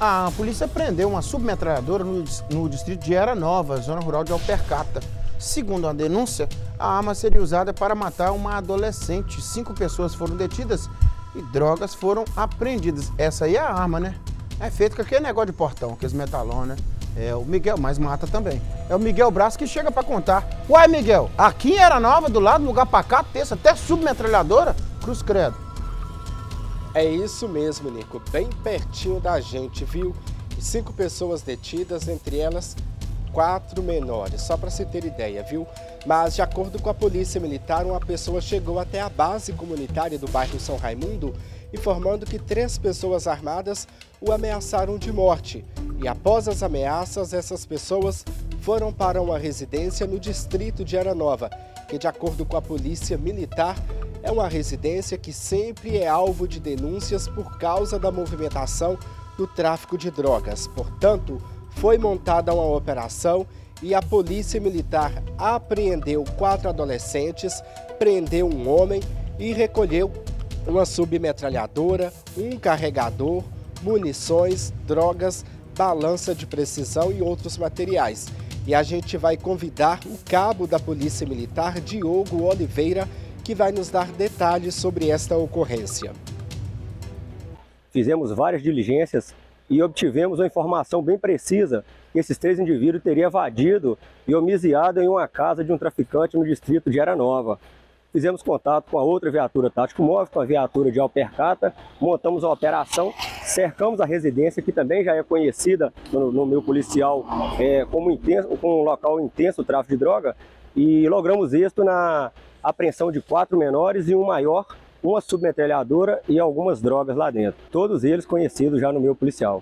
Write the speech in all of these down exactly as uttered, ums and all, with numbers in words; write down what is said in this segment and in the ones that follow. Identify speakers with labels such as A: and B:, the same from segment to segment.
A: A polícia prendeu uma submetralhadora no, no distrito de Era Nova, zona rural de Alpercata. Segundo a denúncia, a arma seria usada para matar uma adolescente. Cinco pessoas foram detidas e drogas foram apreendidas. Essa aí é a arma, né? É feito com aquele negócio de portão, aqueles metalão, né? É o Miguel, mas mata também. É o Miguel Braz que chega para contar. Uai, Miguel, aqui em Era Nova, do lado, lugar pacato, tem até submetralhadora? Cruz credo.
B: É isso mesmo, Nico, bem pertinho da gente, viu? E cinco pessoas detidas, entre elas quatro menores, só para você ter ideia, viu? Mas, de acordo com a Polícia Militar, uma pessoa chegou até a base comunitária do bairro São Raimundo, informando que três pessoas armadas o ameaçaram de morte. E após as ameaças, essas pessoas foram para uma residência no distrito de Era Nova, que, de acordo com a Polícia Militar, é uma residência que sempre é alvo de denúncias por causa da movimentação do tráfico de drogas. Portanto, foi montada uma operação e a Polícia Militar apreendeu quatro adolescentes, prendeu um homem e recolheu uma submetralhadora, um carregador, munições, drogas, balança de precisão e outros materiais. E a gente vai convidar o cabo da Polícia Militar, Diogo Oliveira, que vai nos dar detalhes sobre esta ocorrência.
C: Fizemos várias diligências e obtivemos uma informação bem precisa que esses três indivíduos teriam evadido e homiziado em uma casa de um traficante no distrito de Era Nova. Fizemos contato com a outra viatura tático móvel, com a viatura de Alpercata, montamos a operação, cercamos a residência, que também já é conhecida no, no meio policial é, como, intenso, como um local intenso tráfico de droga, e logramos êxito na apreensão de quatro menores e um maior, uma submetralhadora e algumas drogas lá dentro. Todos eles conhecidos já no meio policial.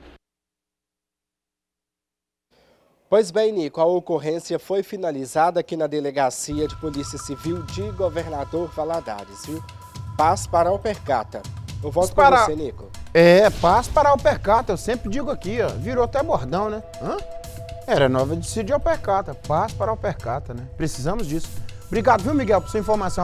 B: Pois bem, Nico, a ocorrência foi finalizada aqui na Delegacia de Polícia Civil de Governador Valadares, viu? Paz para Alpercata. Eu volto para você, Nico.
A: É, paz para Alpercata, eu sempre digo aqui, ó, virou até bordão, né? Hã? Era Nova de Alpercata, paz para Alpercata, né? Precisamos disso. Obrigado, viu, Miguel, por sua informação.